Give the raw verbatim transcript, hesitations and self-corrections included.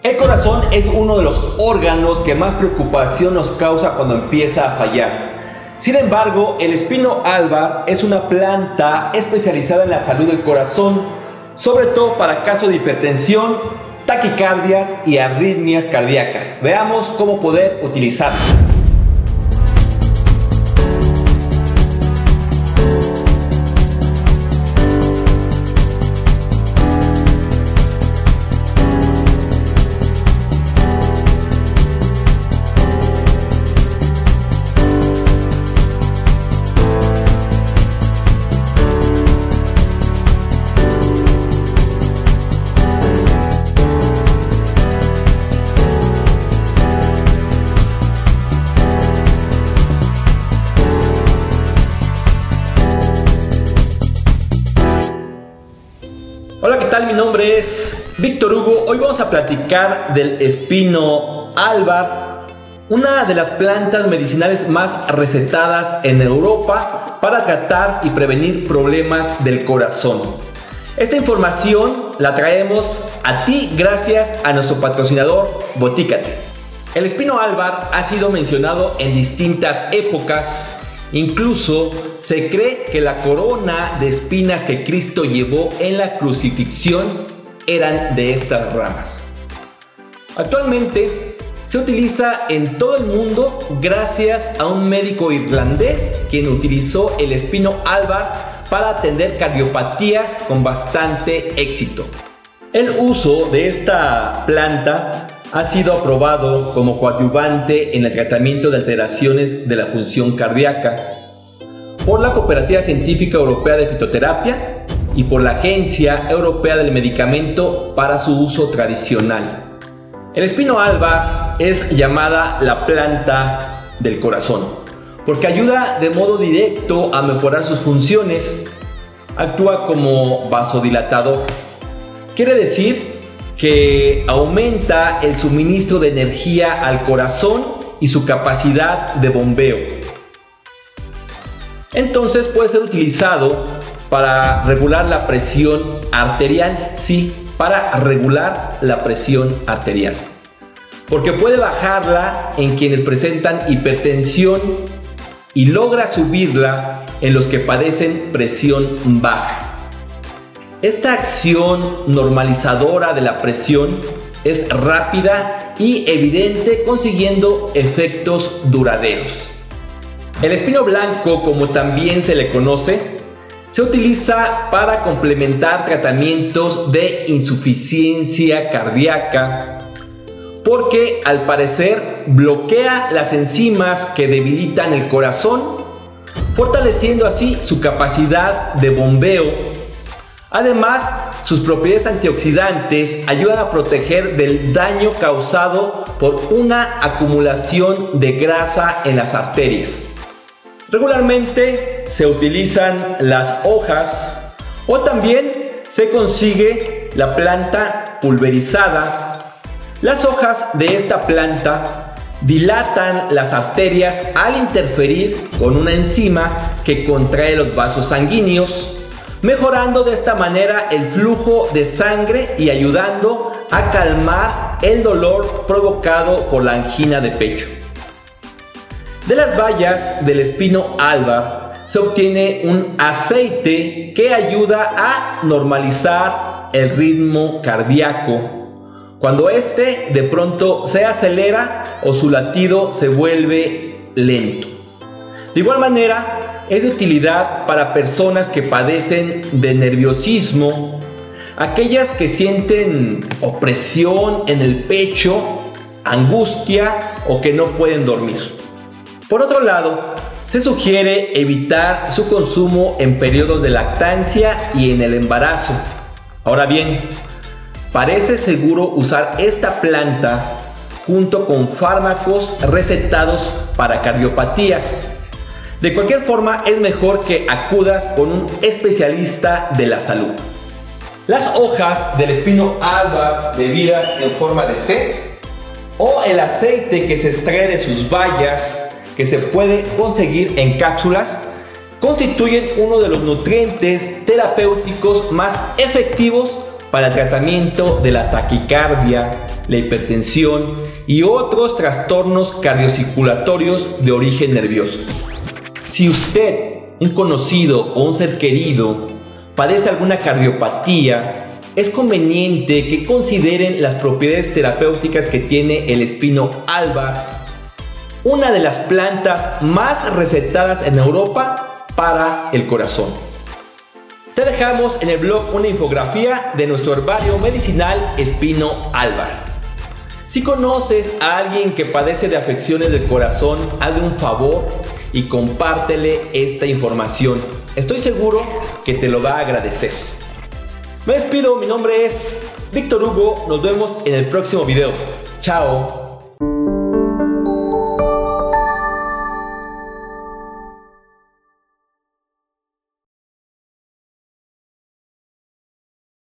El corazón es uno de los órganos que más preocupación nos causa cuando empieza a fallar. Sin embargo, el espino albar es una planta especializada en la salud del corazón, sobre todo para casos de hipertensión, taquicardias y arritmias cardíacas. Veamos cómo poder utilizarla. Hola, ¿qué tal? Mi nombre es Víctor Hugo. Hoy vamos a platicar del espino albar, una de las plantas medicinales más recetadas en Europa para tratar y prevenir problemas del corazón. Esta información la traemos a ti gracias a nuestro patrocinador Boticate. El espino albar ha sido mencionado en distintas épocas. Incluso se cree que la corona de espinas que Cristo llevó en la crucifixión eran de estas ramas. Actualmente se utiliza en todo el mundo gracias a un médico irlandés quien utilizó el espino albar para atender cardiopatías con bastante éxito. El uso de esta planta ha sido aprobado como coadyuvante en el tratamiento de alteraciones de la función cardíaca por la Cooperativa Científica Europea de Fitoterapia y por la Agencia Europea del Medicamento para su uso tradicional. El espino albar es llamada la planta del corazón porque ayuda de modo directo a mejorar sus funciones. Actúa como vasodilatador. Quiere decir que aumenta el suministro de energía al corazón y su capacidad de bombeo. Entonces puede ser utilizado para regular la presión arterial, sí, para regular la presión arterial. Porque puede bajarla en quienes presentan hipertensión y logra subirla en los que padecen presión baja. Esta acción normalizadora de la presión es rápida y evidente, consiguiendo efectos duraderos. El espino blanco, como también se le conoce, se utiliza para complementar tratamientos de insuficiencia cardíaca porque al parecer bloquea las enzimas que debilitan el corazón, fortaleciendo así su capacidad de bombeo. Además, sus propiedades antioxidantes ayudan a proteger del daño causado por una acumulación de grasa en las arterias. Regularmente se utilizan las hojas o también se consigue la planta pulverizada. Las hojas de esta planta dilatan las arterias al interferir con una enzima que contrae los vasos sanguíneos, mejorando de esta manera el flujo de sangre y ayudando a calmar el dolor provocado por la angina de pecho. De las bayas del espino albar se obtiene un aceite que ayuda a normalizar el ritmo cardíaco cuando éste de pronto se acelera o su latido se vuelve lento. De igual manera, es de utilidad para personas que padecen de nerviosismo, aquellas que sienten opresión en el pecho, angustia o que no pueden dormir. Por otro lado, se sugiere evitar su consumo en periodos de lactancia y en el embarazo. Ahora bien, parece seguro usar esta planta junto con fármacos recetados para cardiopatías. De cualquier forma, es mejor que acudas con un especialista de la salud. Las hojas del espino albar bebidas en forma de té o el aceite que se extrae de sus bayas, que se puede conseguir en cápsulas, constituyen uno de los nutrientes terapéuticos más efectivos para el tratamiento de la taquicardia, la hipertensión y otros trastornos cardiocirculatorios de origen nervioso. Si usted, un conocido o un ser querido, padece alguna cardiopatía, es conveniente que consideren las propiedades terapéuticas que tiene el espino albar, una de las plantas más recetadas en Europa para el corazón. Te dejamos en el blog una infografía de nuestro herbario medicinal espino albar. Si conoces a alguien que padece de afecciones del corazón, hazle un favor y compártele esta información. Estoy seguro que te lo va a agradecer. Me despido, mi nombre es Víctor Hugo, nos vemos en el próximo video. Chao.